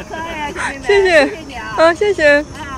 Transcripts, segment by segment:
可爱呀，小妹妹。 谢谢， 谢谢你啊。 啊，谢谢。 啊。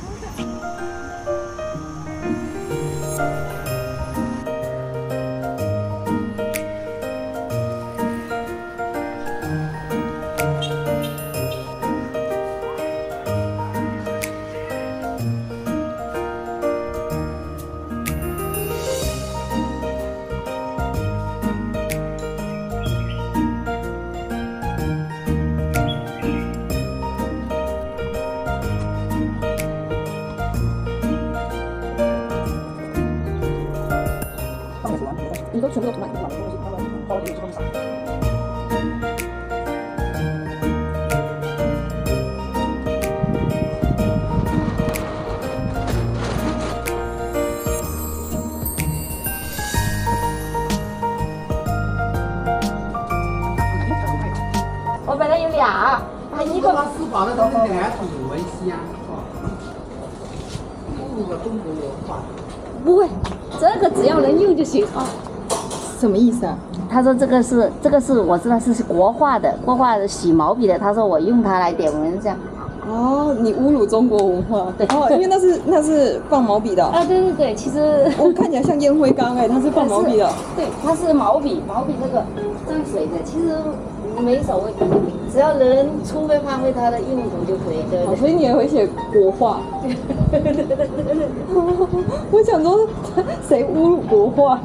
你都全部都涂满，涂满的东西，慢慢包进去之后撒。 我本来有俩，还一个。 他是把那东西来土为香，不如个中国文化。 不会，这个只要能用就行啊。 什么意思啊？ 他说这个是我知道是国画的洗毛笔的，他说我用它来点蚊香。 哦，你侮辱中国文化。 对哦，因为那是放毛笔的。 啊，对对对，其实我看起来像烟灰缸哎，它是放毛笔的。 对，它是毛笔这个沾水的，其实没所谓，只要能充分发挥它的用途就可以，对不对？ 所以你也会写国画。我想说，谁侮辱国画？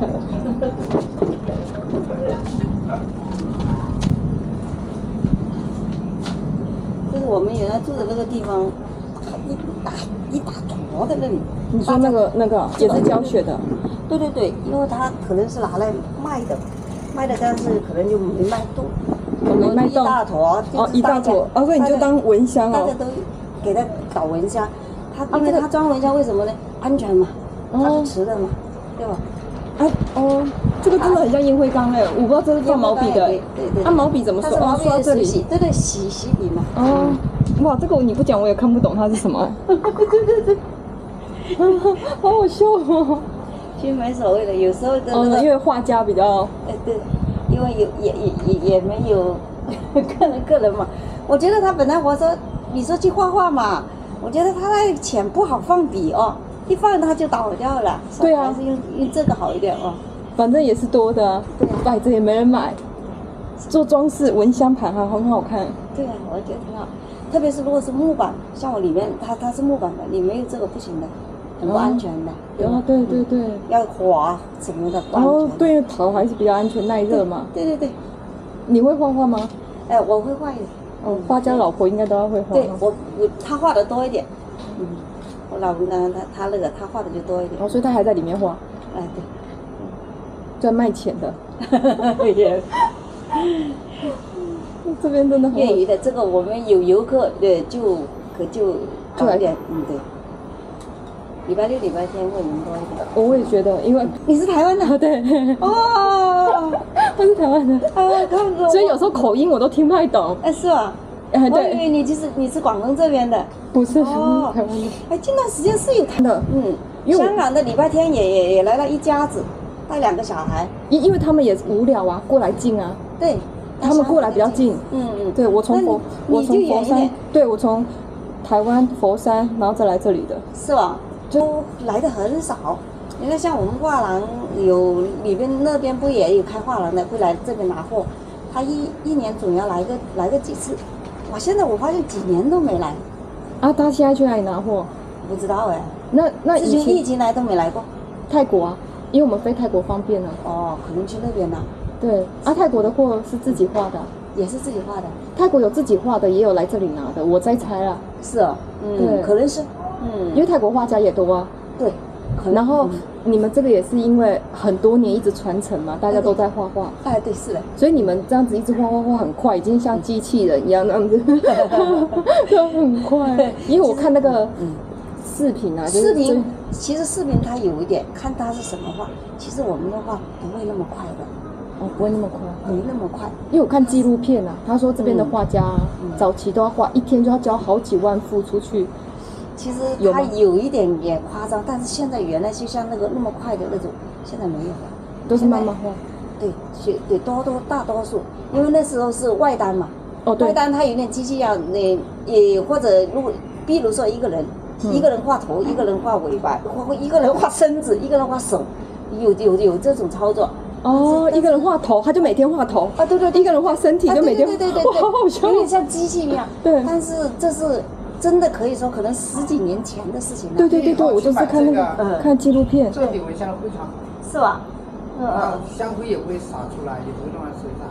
这是我们原来住的那个地方，一大坨的那里。 你说那个也是教学的。 对对对，因为它可能是拿来卖的，但是可能就没卖动。 没卖动。 一大坨。 哦，一大坨。哦，所以你就当蚊香哦。 大家都给它搞蚊香，因为它装蚊香为什么呢？安全嘛，它是瓷的嘛，对吧？ 哦，这个真的很像烟灰缸哎，我不知道这是放毛笔的。 对。 那毛笔怎么说？哦，刷这里。 对对，洗笔嘛。 哦，哇，这个你不讲我也看不懂它是什么。对。好好笑哦。 其实没所谓的，有时候的因为画家比较。 对，因为也没有个人嘛。我觉得他本来我说你说去画画嘛，我觉得他那钱不好放笔哦，一放它就倒掉了。 对啊， 还是用这个好一点哦。 反正也是多的啊，摆着也没人买，做装饰蚊香盘还很好看。 对啊，我觉得挺好，特别是如果是木板，像我里面它是木板的，你没有这个不行的。很不安全的， 对， 要滑什么的，不安全。 哦，对，陶还是比较安全耐热嘛。 对。 你会画画吗？ 哎，我会画一点。 哦，画家老婆应该都要会画。 对，他画的多一点。我老公呢，他画的就多一点。 哦，所以他还在里面画。 哎，对。 赚卖钱的。 也。 这边真的业余的，这个我们有游客对就搞一点，对。礼拜六、礼拜天会人多一点。 我也觉得，因为你是台湾的， 对。 哦， 我是台湾的。所以有时候口音我都听不太懂。 哎，是吧？ 对。 我以为你是广东这边的。 不是，台湾的。 哎，近段时间是有台的，香港的礼拜天也来了一家子，带2个小孩。 因为他们也无聊啊，过来近啊。 对。 他们过来比较近。对，我从佛山，对，我从台湾佛山，然后再来这里的。 是吧？就来的很少，你看像我们画廊有里边那边不也有开画廊的，会来这边拿货，他一年总要来个几次，现在我发现几年都没来。 啊，他现在去哪里拿货？ 不知道哎。 那之前疫情来都没来过。 泰国啊，因为我们飞泰国方便啊。 哦，可能去那边了。 对，泰国的货是自己画的。 也是自己画的。 泰国有自己画的，也有来这里拿的，我在猜啦。 是哦。对，可能是。 因为泰国画家也多啊。 对。 然后你们这个也是因为很多年一直传承嘛，大家都在画画。 哎，对，是的。 所以你们这样子一直画很快，已经像机器人一样那样子，都很快。因为我看那个视频啊， 视频其实视频它有一点看它是什么画，其实我们的画不会那么快的。 哦，不会那么快， 没那么快。 因为我看纪录片啊，他说这边的画家早期都要画一天就要交好几万幅出去。 其实它有一点点夸张，但是现在原来就像那么快的那种，现在没有了， 都是慢慢画。 对，大多数，因为那时候是外单嘛， 哦，对外单它有点机器要也或者比如说一个人画头，一个人画尾巴，或一个人画身子，一个人画手，有这种操作。 哦，一个人画头，他就每天画头啊，对， 一个人画身体就每天， 对， 哇，好好笑， 有点像机器一样。 对， 但是这是真的可以说可能10几年前的事情了。 对，我就是看那个看纪录片， 这体蚊香非常好， 是吧？ 香灰也不会洒出来，也不会弄在身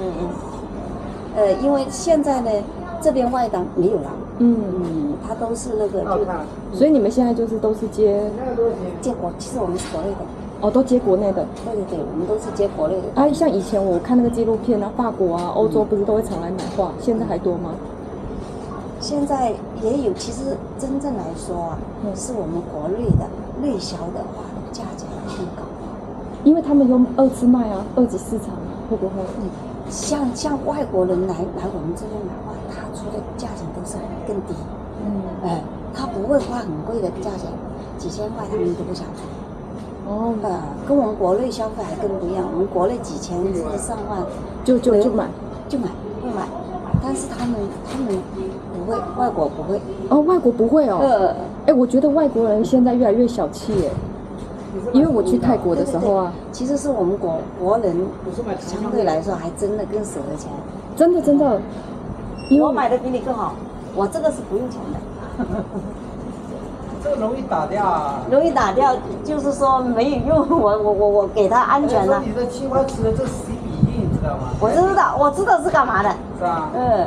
上。 因为现在呢，这边外单没有了，它都是那个所以你们现在就是都是接国，其实我们是国内的。 哦，都接国内的。 对，我们都是接国内的。 啊，像以前我看那个纪录片啊，法国啊、欧洲不是都会常来买画，现在还多吗？ 现在也有，其实真正来说啊，是我们国内的内销的画的价钱更高， 因为他们用二次卖啊，二级市场啊，会不会？ 像外国人来我们这边买画，他出的价钱都是更低，他不会花很贵的价钱，几千块他们都不想出。跟我们国内消费还更不一样，我们国内几千甚至上万就买， 会买，但是他们不会，外国不会。 哦，外国不会哦。我觉得外国人现在越来越小气耶，因为我去泰国的时候啊， 其实是我们国人相对来说还真的更舍得钱。 真的，因为我买的比你更好，我这个是不用钱的。 这个容易打掉啊！ 容易打掉，就是说没有用，我给它安全了。 你的青花瓷的这是洗笔印，你知道吗？ 我知道是干嘛的。 是吧？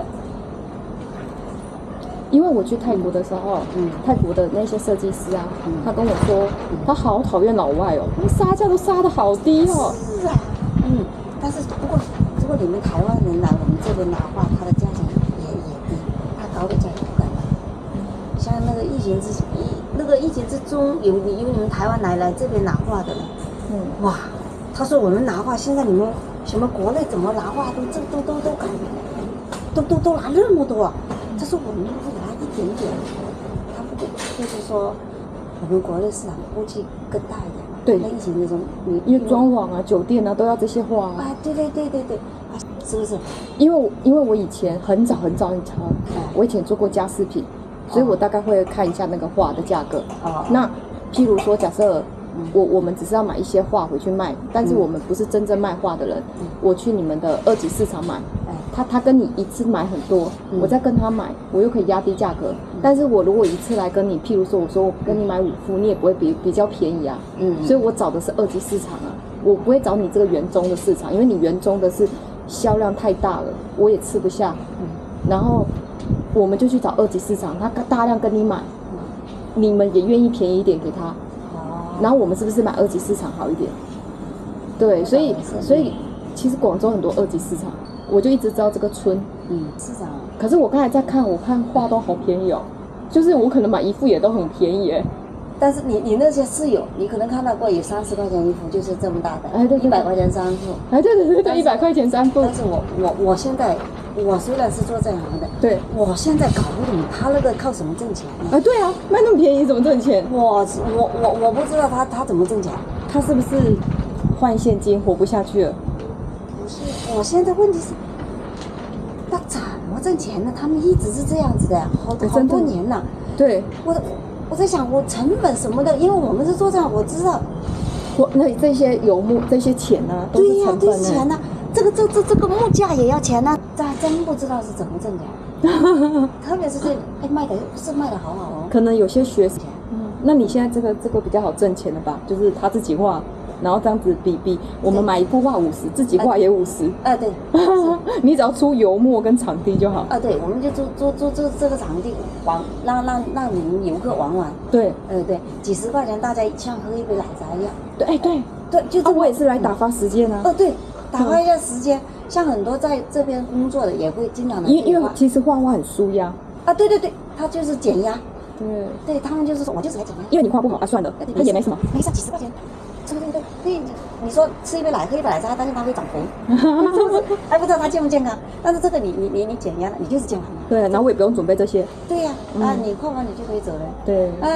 因为我去泰国的时候，泰国的那些设计师啊，他跟我说，他好讨厌老外哦，杀价都杀得好低哦。 是啊，但是不过如果你们台湾人来我们这边拿画，它的价钱也低，它高的价钱不敢拿。像那个疫情之中，有你们台湾来这边拿画的人，哇，他说我们拿画，现在你们什么国内怎么拿画都改，都拿那么多啊？他说我们会拿一点点，他不就是说我们国内市场估计更大一点。 对， 那疫情之中， 因为装潢啊、酒店啊都要这些画啊。 对，是不是？ 因为我以前很早以前，我以前做过家饰品。所以我大概会看一下那个画的价格。那譬如说，假设我们只是要买一些画回去卖，但是我们不是真正卖画的人，我去你们的二级市场买，他跟你一次买很多，我再跟他买，我又可以压低价格。但是我如果一次来跟你，譬如说我说我跟你买5副，你也不会比较便宜啊。所以我找的是二级市场啊，我不会找你这个原中的市场，因为你原中的是销量太大了，我也吃不下。然后我们就去找二级市场，他大量跟你买，你们也愿意便宜一点给他，然后我们是不是买二级市场好一点？对，所以其实广州很多二级市场，我就一直知道这个村， 市场。 可是我刚才在看，我看画都好便宜哦，就是我可能买1副也都很便宜哎。 但是你那些是有，你可能看到过有30块钱1副，就是这么大的，100块钱3副。 对，100块钱3副。 但是我现在，我虽然是做这行的， 对， 我现在搞不懂他那个靠什么挣钱呢？ 对啊，卖那么便宜怎么挣钱？ 我不知道他怎么挣钱， 他是不是换现金活不下去了？ 不是，我现在问题是，那怎么挣钱呢？他们一直是这样子的，好多年了。对，我在想，我成本什么的，因为我们是做这样，我知道。 那这些油木这些钱呢、都是成本呢。对钱呢、这个木架也要钱呢、真不知道是怎么挣钱。特别是卖的好好哦。 可能有些学生，那你现在这个比较好挣钱了吧？就是他自己画，然后这样子比，我们买1幅画50，自己画也50。 对。 你只要出油墨跟场地就好。 对，我们就租这个场地玩，让你们游客玩玩。 对。 对，几十块钱，大家像喝一杯奶茶一样。 对，就这。我也是来打发时间啊。 对，打发一下时间。像很多在这边工作的也会经常来。 因为其实画画很舒压。 对，他就是减压。对，他们就是说我就是来减压。 因为你画不好算了，他也没什么。 没事，几十块钱。对，你说吃一杯奶，喝一杯奶茶，担心他会长肥，还不知道他健不健康。但是这个你减压了，你就是健康了。 对，然后我也不用准备这些。 对呀，你画完你就可以走了。 对。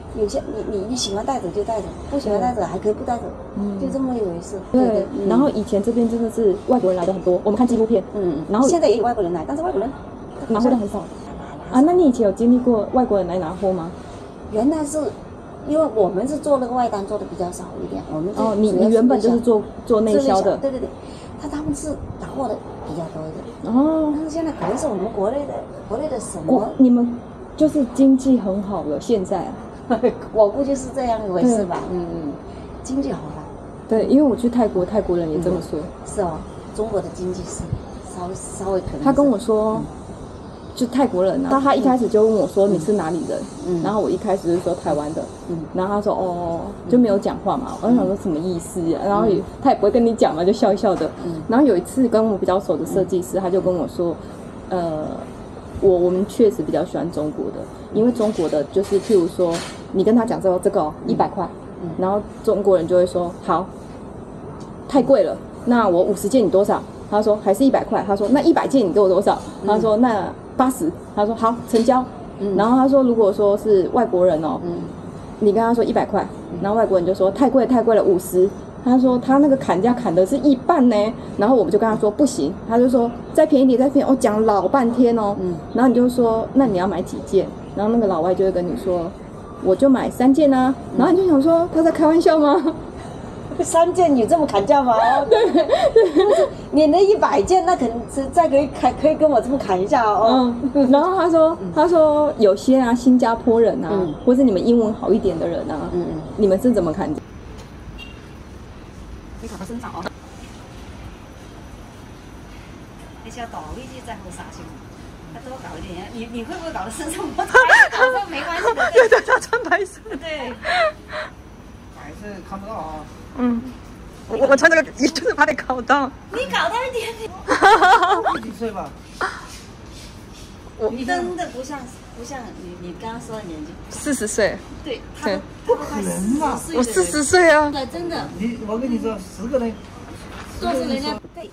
有些你喜欢带走就带走，不喜欢带走还可以不带走，就这么一回事。 对，然后以前这边真的是外国人来的很多，我们看纪录片，然后现在也有外国人来，但是外国人拿货的很少啊。那你以前有经历过外国人来拿货吗？ 原来是。因为我们是做那个外单做的比较少一点，我们你原本就是做内销的， 对，他们是拿货的比较多一点但是现在可能是我们国内的什么， 你们就是经济很好了，现在我估计是这样一回事吧，经济好了， 对，因为我去泰国，泰国人也这么说， 是哦，中国的经济是稍微可能， 他跟我说。就泰国人啊，他一开始就问我说你是哪里人，然后我一开始就说台湾的，然后他说哦就没有讲话嘛，我就想说什么意思啊，然后他也不会跟你讲嘛，就笑一笑的，然后有一次跟我比较熟的设计师，他就跟我说，我们确实比较喜欢中国的，因为中国的就是譬如说你跟他讲这个100块，然后中国人就会说好，太贵了，那我50件你多少？他说还是100块，他说那100件你给我多少？他说那80，他说好成交。然后他说如果说是外国人哦，你跟他说100块，然后外国人就说太贵了50，他说他那个砍价砍的是1半呢，然后我们就跟他说不行，他就说再便宜点再便宜，讲老半天哦，然后你就说那你要买几件？然后那个老外就会跟你说我就买3件啊，然后你就想说他在开玩笑吗 ？3件有这么砍价吗？对，你那100件，那可能是再可以跟我这么砍一下哦。 然后他说有些啊，新加坡人啊，或是你们英文好一点的人啊，你们是怎么砍价？ 你搞到身上哦，你想倒回去再后杀心，他多搞一点，你会不会搞到身上？我搞上没关系的。 对，他穿白色。 对。 白色看不到啊。 我穿这个也就是怕你搞到。 你搞到一点点。 几岁吧？ 我真的不像你刚刚说的年纪。 40岁。 对，他都快40岁。 我40岁啊。 对，真的。 我跟你说，10个人， 说是人家对。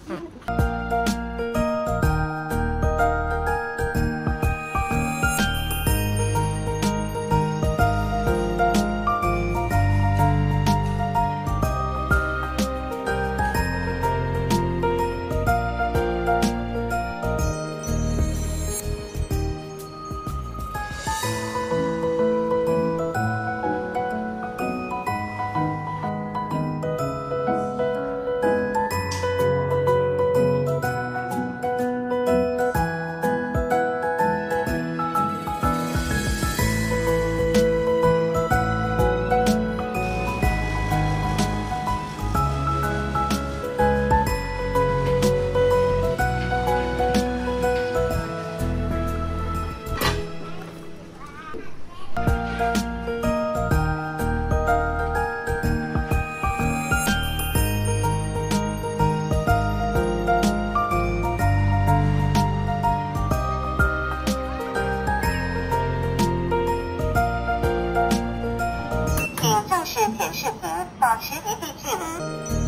请正视显示屏，保持一定距离。